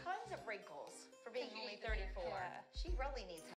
tons of wrinkles for being only 34. Yeah. She really needs